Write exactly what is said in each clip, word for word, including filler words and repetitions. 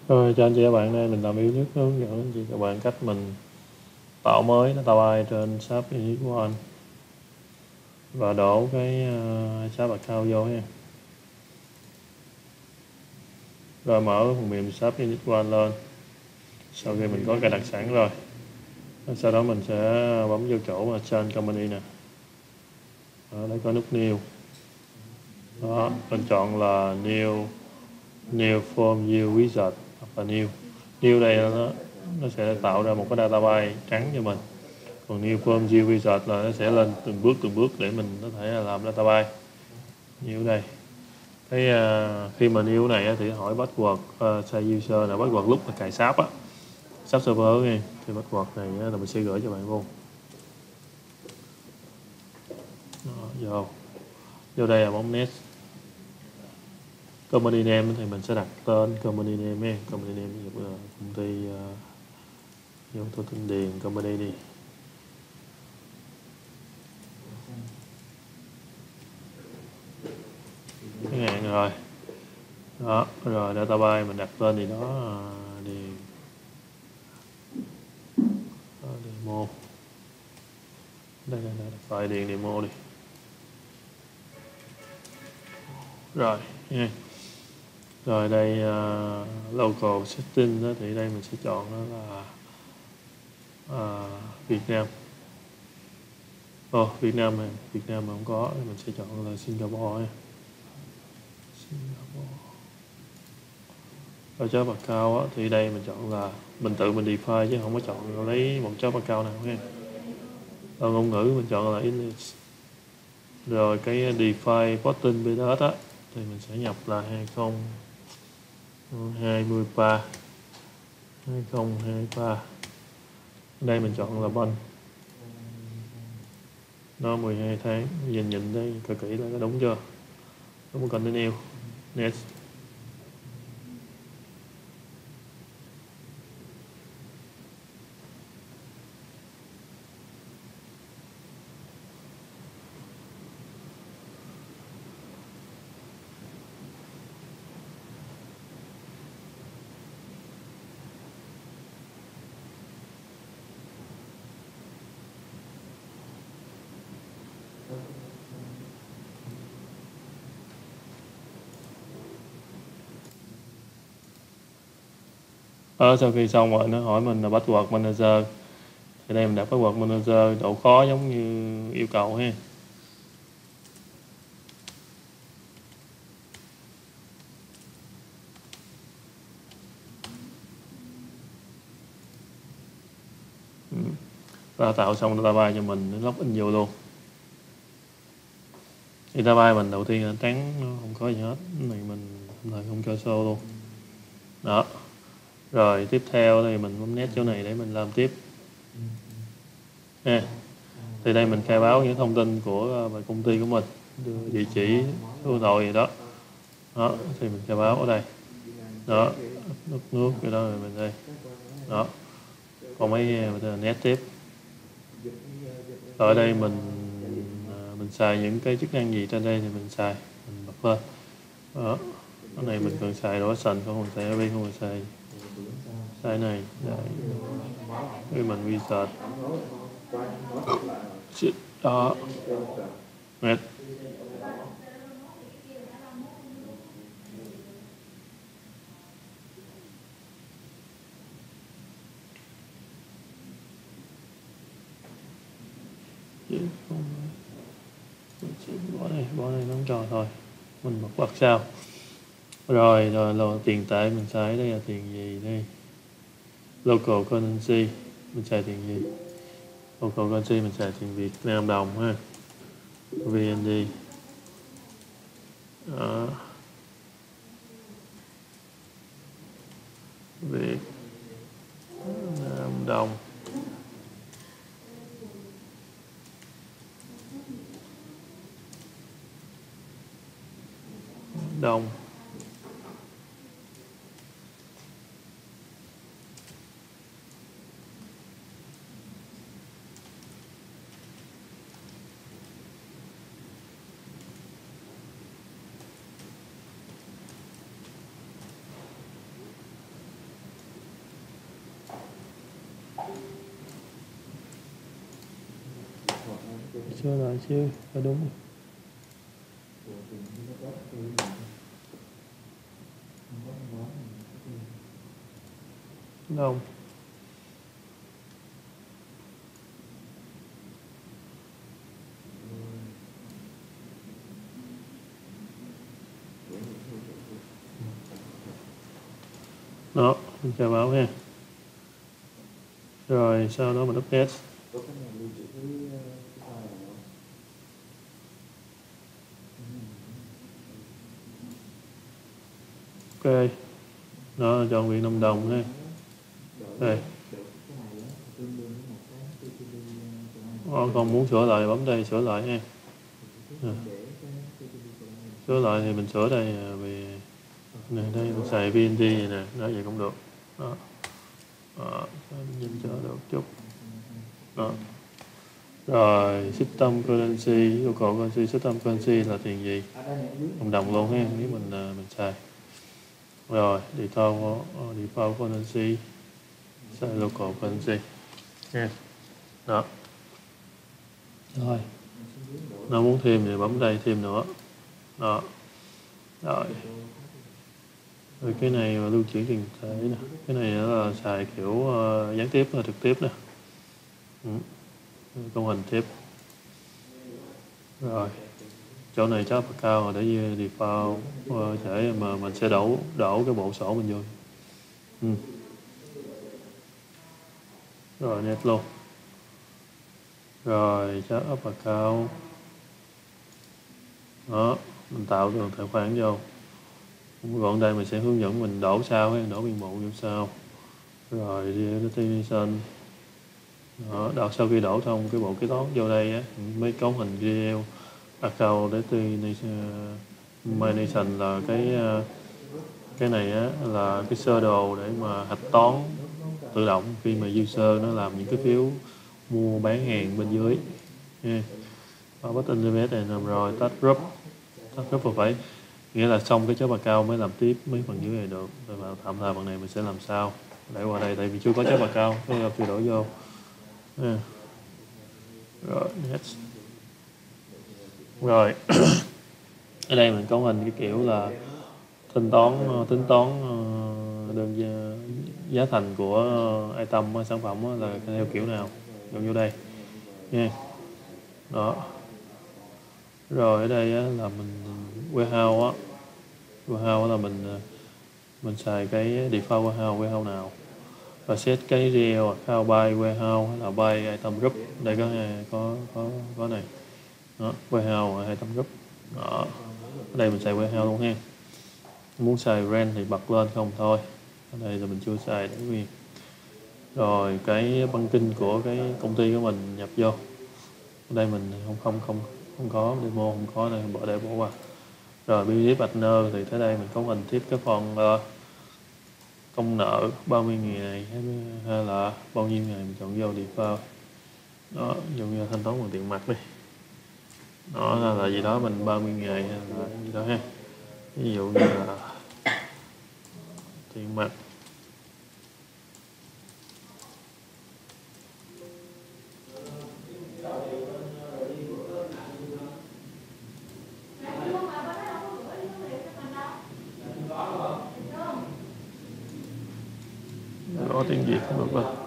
Rồi, cho anh chị các bạn, đây mình làm yếu nhất hướng dẫn anh chị các bạn cách mình tạo mới data bay trên shop Unit One và đổ cái uh, shop account vô nha. Rồi mở phần mềm shop Unit One lên. Sau khi mình có cài đặt sẵn rồi, sau đó mình sẽ bấm vô chỗ mà Change Company nè. Ở đây có nút New. Đó, mình chọn là New New Form View Wizard hoặc là New. New đây nó nó sẽ tạo ra một cái database trắng cho mình. Còn New Form View Wizard là nó sẽ lên từng bước từng bước để mình có thể là làm database. New đây. Cái uh, khi mà new này thì hỏi password uh, size user là password lúc mà cài sáp á, sáp server nghe, thì password này là mình sẽ gửi cho bạn luôn. Đó, vô vô đây là bấm next. Company name thì mình sẽ đặt tên company name nha. Company name ví dụ là công ty uh, vô tôi tin điền company đi. Cái ngàn rồi. Đó, rồi database mình đặt tên thì đó điền demo. Đây đây đây file điền demo đi. Rồi nha. Rồi đây uh, local setting đó, thì đây mình sẽ chọn đó là uh, Việt Nam. Ồ, oh, Việt Nam này, Việt Nam mà không có thì mình sẽ chọn là Singapore nha. Singapore. Ở job account á, thì đây mình chọn là mình tự mình define chứ không có chọn lấy một job account nào nha. Ở ngôn ngữ mình chọn là English. Rồi cái define porting period á thì mình sẽ nhập là hai không hai ba hai không hai ba. Đây mình chọn là month. Nó mười hai tháng, nhìn nhìn đây coi kỹ là có đúng chưa. Đúng một continue. Next. Ở sau khi xong rồi nó hỏi mình là password manager, thì đây mình đặt password manager độ khó giống như yêu cầu ha. Ừ. Và tạo xong database cho mình, nó login vô luôn. Thì database mình đầu tiên là trắng, nó không có gì hết, cái này mình thời không cho show luôn. Đó. Rồi tiếp theo thì mình bấm nét chỗ này để mình làm tiếp. Ha. Thì đây mình khai báo những thông tin của về công ty của mình, đưa địa chỉ, số điện thoại gì đó. Đó, thì mình khai báo ở đây. Đó, nước nước cái đó rồi mình đây. Đó. Còn mấy mình nét tiếp. Rồi ở đây mình mình xài những cái chức năng gì trên đây thì mình xài, mình bật lên. Đó. Cái này mình cần xài đó sành không, mình xài Airbnb không, mình xài xài này. Đây mình research. Đó. Mệt. Bỏ này, bỏ này nó không tròn thôi. Mình bật bật sao. Rồi, rồi là tiền tệ mình xài đây là tiền gì đây? Local currency mình xài tiền gì? Local currency mình xài tiền Việt Nam đồng ha. vê en đê. Đó. Việt Nam đồng. Đồng. sửa lại xíu cho đúng. Không. Đó, mình chờ báo ha. Rồi sau đó mình update. Ok. Đó, chọn viện Lâm Đồng ha. Đây. Con muốn sửa lại bấm đây sửa lại ha. À. Sửa lại thì mình sửa đây vì này đây mình xài vê en đê nè, đó vậy cũng được. Đó. Đó, nhìn cho được chút. Đó. Rồi system currency, yêu cầu currency system currency là tiền gì? Đồng đồng luôn ha, nếu mình mình xài. Rồi default default currency, xài local currency ha. Đó. Rồi. Nó muốn thêm thì bấm đây thêm nữa. Đó. Rồi. Rồi cái này là lưu chuyển tiền thể nè. Cái này là xài kiểu uh, gián tiếp và trực tiếp nè. Ừ. Công hình tiếp. Rồi. Chỗ này chắc là cao rồi để default uh, để mà mình sẽ đổ đổ cái bộ sổ mình vô. Ừ. Rồi net luôn. Rồi chắc upper cao. Đó, mình tạo được tài khoản vô. Gọn đây mình sẽ hướng dẫn mình đổ sao hay đổ biên bộ vô sao. Rồi destination. Đó, đọc sau khi đổ xong cái bộ kế toán vô đây á, mới cấu hình video account destination là cái cái này á là cái sơ đồ để mà hạch toán tự động khi mà user nó làm những cái phiếu mua bán hàng bên dưới nha. Bắt internet này nằm rồi tắt group tắt group là phải nghĩa là xong cái job account mới làm tiếp mấy phần dưới này được. Rồi vào tạm thời phần này mình sẽ làm sao để qua đây tại vì chưa có job account nên là chưa đổi vô nha. Rồi next. Rồi ở đây mình cấu hình cái kiểu là tính toán tính toán đơn giá, giá thành của item sản phẩm là theo kiểu nào dùng vô đây nha. Đó. Rồi ở đây là mình warehouse á, warehouse là mình mình xài cái default warehouse warehouse nào và set cái rel account by warehouse hay là by item group. Đây có có có có này. Đó, warehouse item group. Đó. Ở đây mình xài warehouse luôn ha. Muốn xài rent thì bật lên không thôi. Ở đây là mình chưa xài để nguyên. Rồi cái băng kinh của cái công ty của mình nhập vô. Ở đây mình không không không không có demo không có này bỏ để bỏ qua. Rồi business partner thì tới đây mình có hình tiếp cái phần uh, công nợ ba mươi ngày hay là bao nhiêu ngày mình chọn vô default. Đó, dùng như thanh toán bằng tiền mặt đi. Đó là, là gì đó mình ba mươi ngày hay là gì đó ha. Ví dụ như là tiền mặt. Có tiếng Việt không được đâu.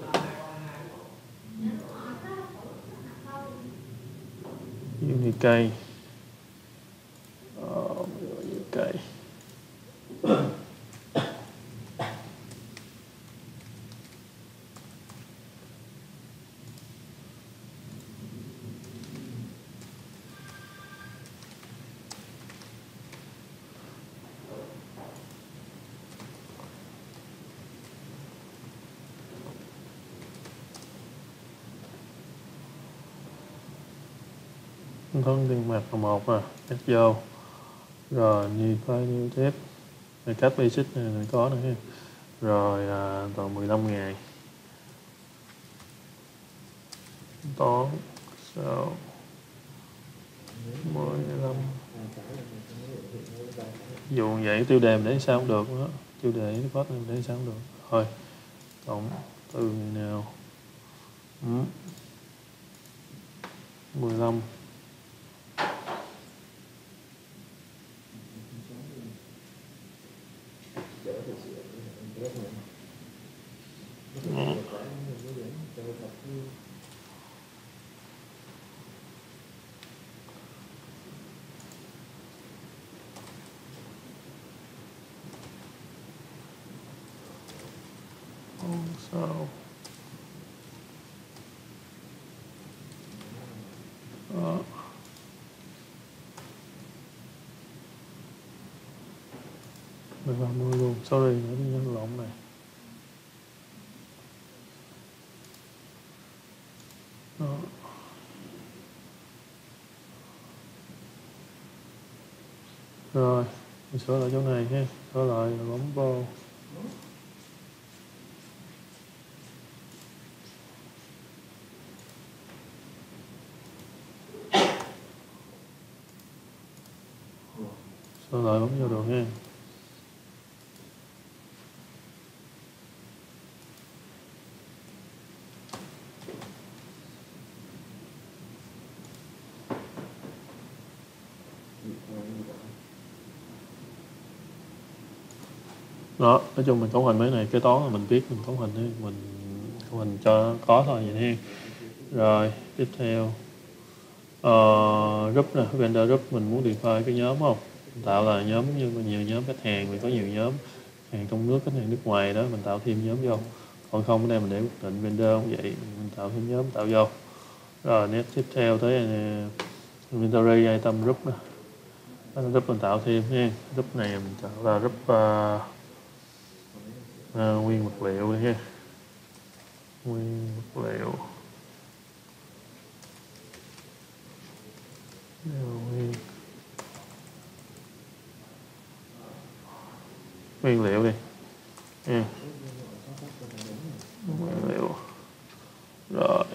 Unicay. Oh, Unicay. Thân tiền mặt là một à, cách vô. Rồi new file new tab. Này cách basic này, này có nữa ha. Rồi à, toàn mười lăm ngày. Toán sao mười lăm. Dù vậy tiêu đề để sao cũng được đó. Tiêu đề nó có để sao cũng được. Thôi. Cộng từ ngày nào. Ừ. mười lăm. Đó. Không sao. Đó. mười ba mươi luôn, sorry, nữa đi nhân lộn này. Đó. Rồi, mình sửa lại chỗ này ha, sửa lại là bấm vô. Sửa lại bấm vô được ha. Đó, nói chung mình cấu hình mấy này kế toán là mình biết mình cấu hình ấy, mình cấu hình cho có thôi vậy ha. Rồi tiếp theo uh, group nè, vendor group mình muốn define cái nhóm không, mình tạo là nhóm như nhiều nhóm khách hàng, mình có nhiều nhóm hàng trong nước, khách hàng nước ngoài đó, mình tạo thêm nhóm vô. Còn không ở đây mình để quyết định vendor cũng vậy, mình tạo thêm nhóm tạo vô. Rồi nét tiếp theo tới inventory item group nè, group mình tạo thêm ha. Group này mình tạo là group uh, uh, nguyên vật liệu đi ha, nguyên vật liệu. Nguyên, nguyên liệu đi nha. Nguyên liệu. Rồi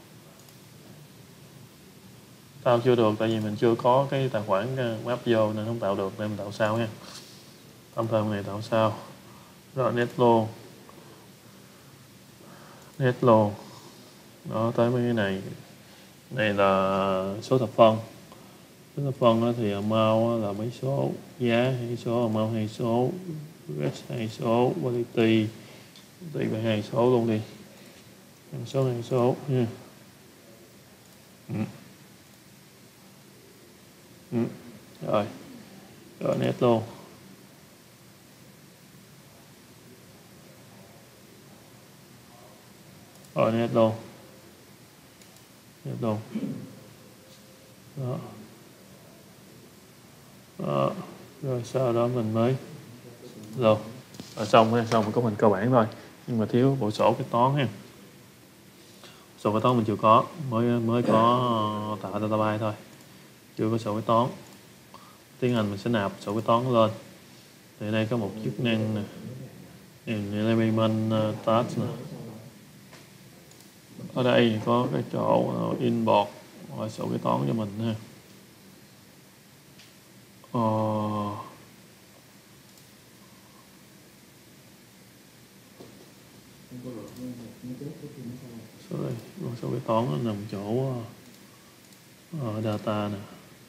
tao chưa được tại vì mình chưa có cái tài khoản map vô nên không tạo được, nên mình tạo sau nha. Tạm thời này tạo sau. Rồi net luôn, net luôn. Đó, tới mấy cái này. Này là số thập phân. Số thập phân thì amount là mấy số, giá hai số, amount hai số, rest hai số, quality quality về hai số luôn đi. Số hai số nha. Ừ. Ừ. Rồi. Rồi net luôn. Rồi net luôn. Net luôn. Đó. Đó. Rồi sau đó mình mới rồi. Rồi xong ha, xong có mình cơ bản thôi. Nhưng mà thiếu bộ sổ kế toán ha. Sổ kế toán mình chưa có, mới mới có tạo database thôi. Chưa có sổ kế toán. Tiến hành mình sẽ nạp sổ kế toán lên. Thì đây có một chức năng nè. Element task nè. Ở đây có cái chỗ import rồi sổ kế toán cho mình ha. Ờ... Sorry, sổ kế toán nó nằm chỗ ở data nè.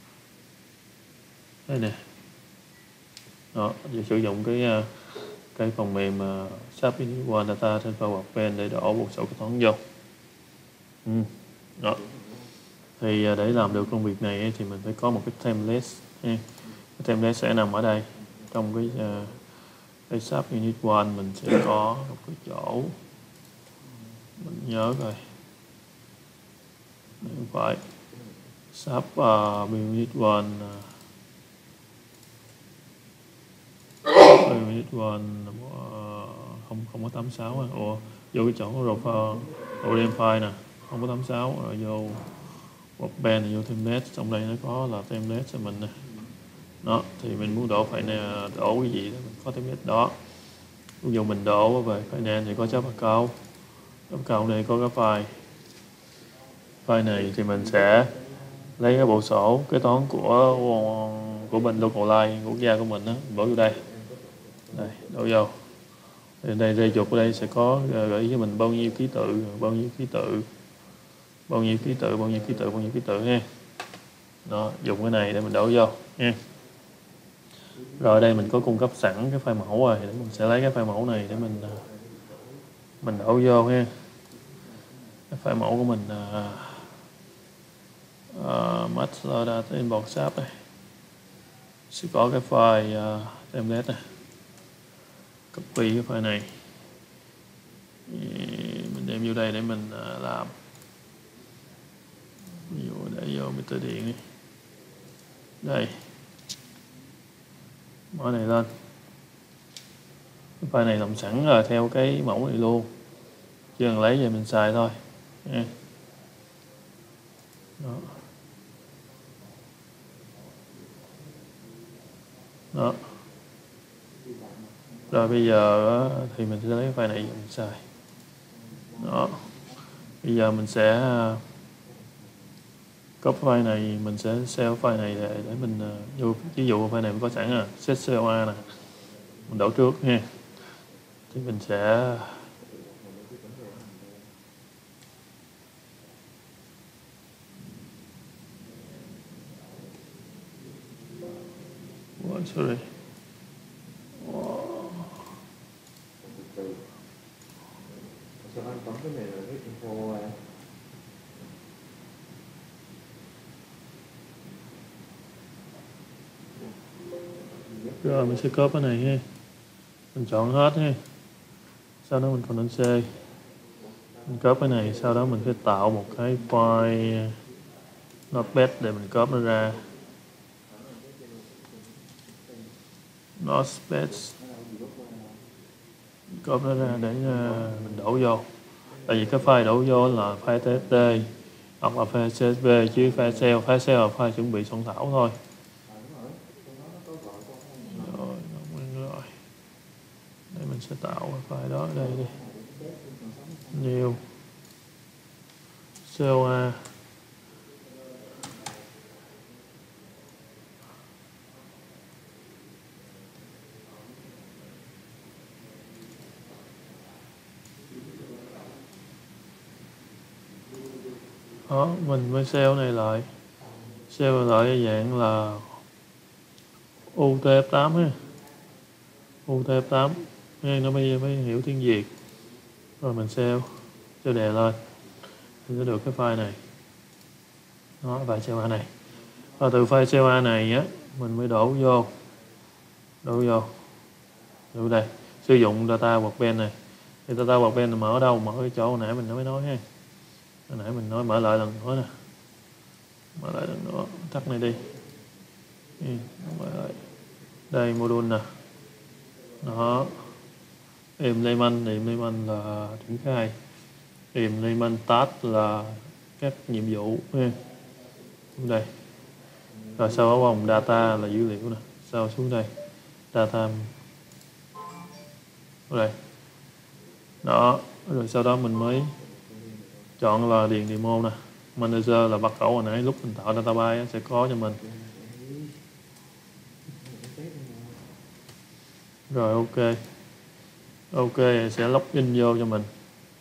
Đây nè. Đó, giờ sử dụng cái cái phần mềm uh, SAP One Data trên PowerPoint để đổ một sổ kế toán vô. Ừ. Đó. Thì uh, để làm được công việc này ấy, thì mình phải có một cái template. Cái template sẽ nằm ở đây. Trong cái, uh, cái SAP Unit One mình sẽ có một cái chỗ mình nhớ rồi. Không phải SAP uh, Unit One uh, Unit One uh, không không có tám sáu à. Ủa vô cái chỗ rồi O D M file nè, không có tám sáu rồi vô workbench này, vô template, trong đây nó có là template cho mình nè. Đó thì mình muốn đổ phải nè, đổ cái gì đó mình có template đó. Ví dụ mình đổ về finance thì có job account, job account này có cái file file này thì mình sẽ lấy cái bộ sổ kế toán của của bên local line quốc gia của mình đó, bỏ vô đây. Đây, đổ vô. Thì đây dây chuột ở đây sẽ có gợi ý cho mình bao nhiêu ký tự, bao nhiêu ký tự. bao nhiêu ký tự bao nhiêu ký tự bao nhiêu ký tự ha. Đó, dùng cái này để mình đổ vô nha. Rồi đây mình có cung cấp sẵn cái file mẫu rồi, để mình sẽ lấy cái file mẫu này để mình mình đổ vô ha. Cái file mẫu của mình là uh, master data inbox app này sẽ có cái file uh, template này, copy cái file này mình đem vô đây để mình uh, làm. Ví dụ để vô meter điện đi. Đây, mở này lên. Cái file này làm sẵn rồi theo cái mẫu này luôn, chỉ cần lấy về mình xài thôi nha. Đó. Đó. Rồi bây giờ thì mình sẽ lấy cái file này mình xài. Đó. Bây giờ mình sẽ copy file này, mình sẽ save file này để, để mình vô, ví dụ file này mình có sẵn à, set xê o a nè, mình đổ trước nha. Thì mình sẽ oh, sorry. Wow. Rồi mình sẽ copy cái này ha, mình chọn hết ha, sau đó mình Ctrl C, mình copy cái này, sau đó mình phải tạo một cái file notepad để mình copy nó ra. Notepad copy nó ra để uh, mình đổ vô. Tại vì cái file đổ vô là file tê ép tê hoặc là file xê ét vê, chứ file Excel, file Excel là file chuẩn bị soạn thảo thôi. Rồi, rồi. Đây mình sẽ tạo cái file đó ở đây đi. New xê o a đó, mình mới save này lại, save lại dạng là u tê ép tám ha, u tê ép tám nghe nó mới mới hiểu tiếng Việt. Rồi mình save, save đè lên thì sẽ được cái file này. Đó, file xê o a này. Và từ file xê o a này á mình mới đổ vô, đổ vô, đổ đây, sử dụng data workbench này. Thì data workbench này mở ở đâu? Mở cái chỗ hồi nãy mình mới nói ha. Hồi nãy mình nói mở lại lần nữa nè, mở lại lần nữa, tắt này đi. Ừ, mở lại. Đây module nè. Đó. Implement, implement là triển khai. Implement task là các nhiệm vụ ha. Đây. Rồi sau đó vòng data là dữ liệu nè. Sau xuống đây. Data. Ở đây. Đó. Rồi sau đó mình mới chọn là điền demo nè. Manager là bắt khẩu hồi nãy lúc mình tạo database sẽ có cho mình. Rồi ok. Ok sẽ login vô cho mình.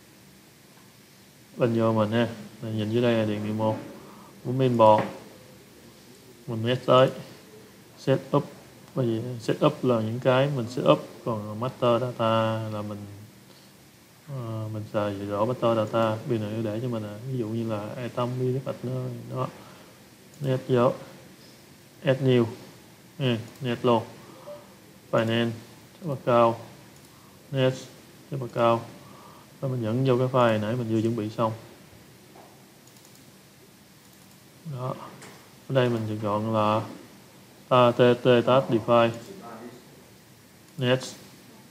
Login vô mình ha. Này, nhìn dưới đây là điền demo. Muốn import. Mình nhét tới. Set up. Bởi vì set up là những cái mình set up, còn master data là mình À, mình xài gì rõ master data bên này để cho mình à. Ví dụ như là item đi cái partner đó, net vô add new ừ, net luôn finance bậc cao net bậc cao, và mình dẫn vô cái file nãy mình vừa chuẩn bị xong đó. Ở đây mình chỉ chọn là att task define next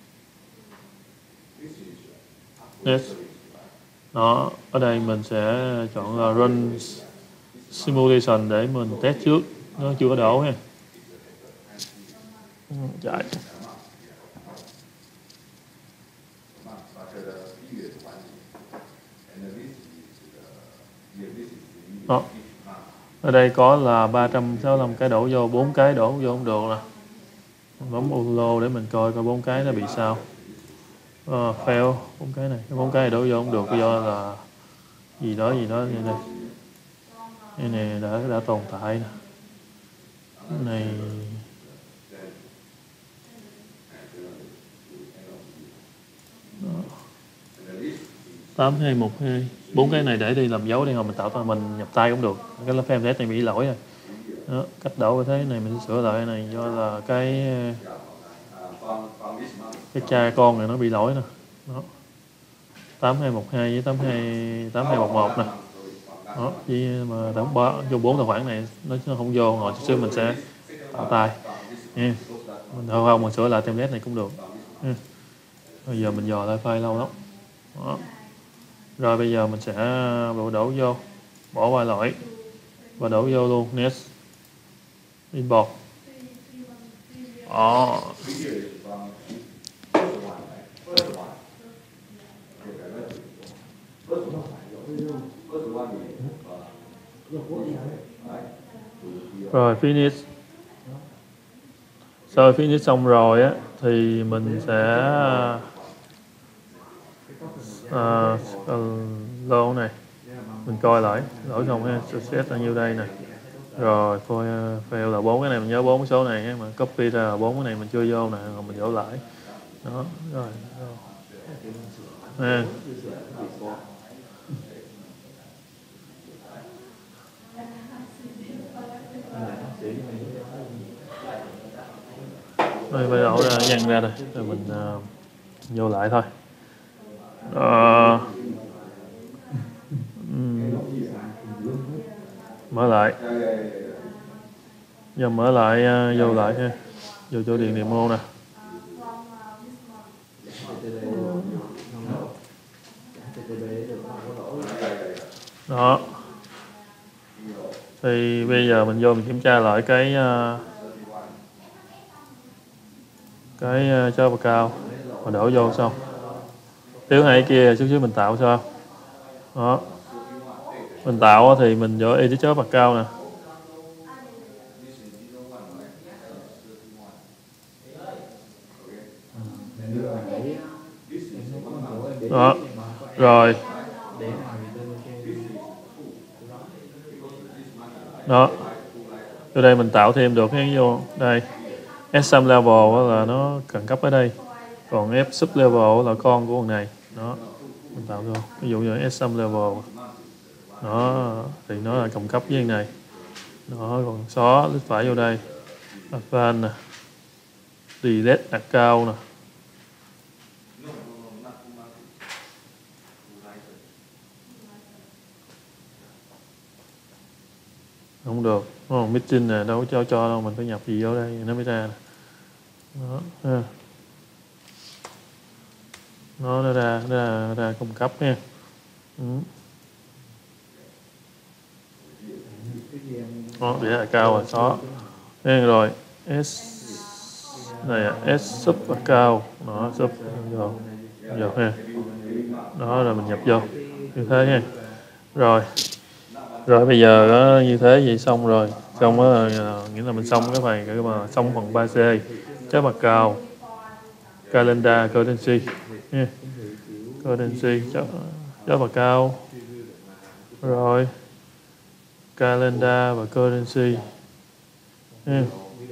next đó. Ở đây mình sẽ chọn là run simulation để mình test trước, nó chưa có đổ ha. Chạy đó. Ở đây có là ba trăm sáu mươi lăm cái đổ vô, bốn cái đổ vô không được nè. Mình bấm auto để mình coi coi bốn cái nó bị sao. Uh, fail bốn cái này, bốn cái này đổ vô không được do là gì đó gì đó như đây. Cái này đã đã tồn tại nè. Cái này tám hai một hai, bốn cái này để đi làm dấu đi, rồi mình tạo ra mình nhập tay cũng được. Cái lá phim này bị lỗi rồi. Đó, cách đổ cái thế này mình sẽ sửa lại cái này do là cái cái cha con này nó bị lỗi nè. Đó. tám hai một hai với tám hai tám hai một một nè. Đó, chỉ mà đóng ba vô bốn tài khoản này nó không vô, rồi chút xíu mình sẽ tạo tay nha. Mình không không mình sửa lại template này cũng được nha. Bây giờ mình dò lại file lâu lắm. Đó. Rồi bây giờ mình sẽ đổ đổ vô, bỏ qua lỗi và đổ vô luôn next import. Đó. Rồi finish. Sau finish xong rồi á thì mình sẽ uh, lô này mình coi lại lỗi không ha, success là nhiêu đây nè. Rồi fail là bốn cái này, mình nhớ bốn cái số này mà copy ra là bốn cái này mình chưa vô nè, rồi mình dỗ lại. Đó, rồi. À. Rồi bây đổ ra dàn ra đây, rồi mình uh, vô lại thôi. Uh, um, mở lại. Giờ mở lại uh, vô lại ha, vô chỗ điền demo nè. Đó. Thì bây giờ mình vô mình kiểm tra lại cái uh, cái uh, cho cao và đổ vô xong. Thiếu hai kia chút xíu mình tạo sao. Đó. Mình tạo thì mình vô edit chớp bạc cao nè. Đó. Rồi. Đó. Ở đây mình tạo thêm được cái vô đây. Sum level là nó cần cấp ở đây. Còn F sub level là con của con này. Đó. Mình tạo vô. Ví dụ như sum level. Đó, thì nó là cộng cấp với cái này. Đó, còn xóa lít phải vô đây. Advanced nè. Delete account nè. Không được. Oh, meeting nè, đâu có cho cho đâu, mình phải nhập gì vô đây nó mới ra nè. Đó, ha. Nó nó ra nó ra, nó ra cung cấp nha. Ừ. Đó, để là cao rồi xóa. Đây rồi, S này là S sub account, nó sub vô, vô ha. Đó rồi mình nhập vô như thế nha. Rồi. Rồi bây giờ đó, như thế vậy xong rồi. Xong đó, nghĩa là mình xong cái phần cái mà xong phần ba C, chép mặt cao, calendar, currency nha. Currency chép chép mặt cao. Rồi calendar và currency nha.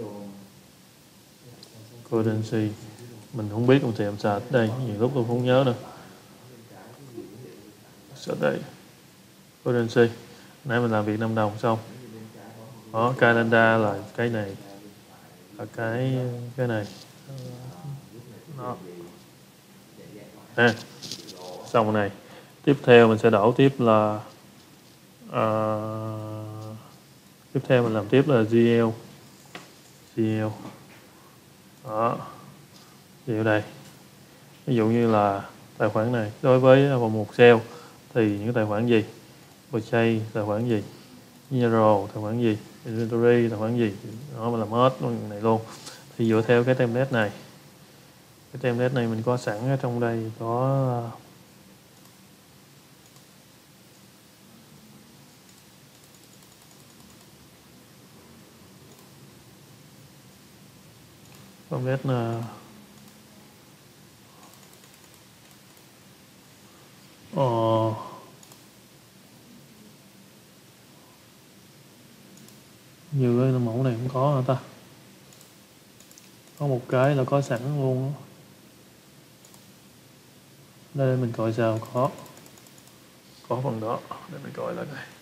Currency mình không biết công ty làm sao đây, nhiều lúc tôi không nhớ nữa. Sao đây? Currency. Nãy mình làm Việt Nam đồng xong. Đó, calendar là cái này. Là cái cái này. Đó. Ha. Xong rồi này. Tiếp theo mình sẽ đổ tiếp là uh, tiếp theo mình làm tiếp là giê lờ. giê lờ. Đó. Thì ở đây. Ví dụ như là tài khoản này đối với một sale thì những tài khoản gì? Purchase tài khoản gì? General tài khoản gì? Inventory tài khoản gì? Đó mình làm hết này luôn. Thì dựa theo cái template này. Cái template này mình có sẵn ở trong đây có template là ờ như cái mẫu này cũng có hả ta? Có một cái là có sẵn luôn. Đây mình coi sao, có có phần đó để mình coi lại coi.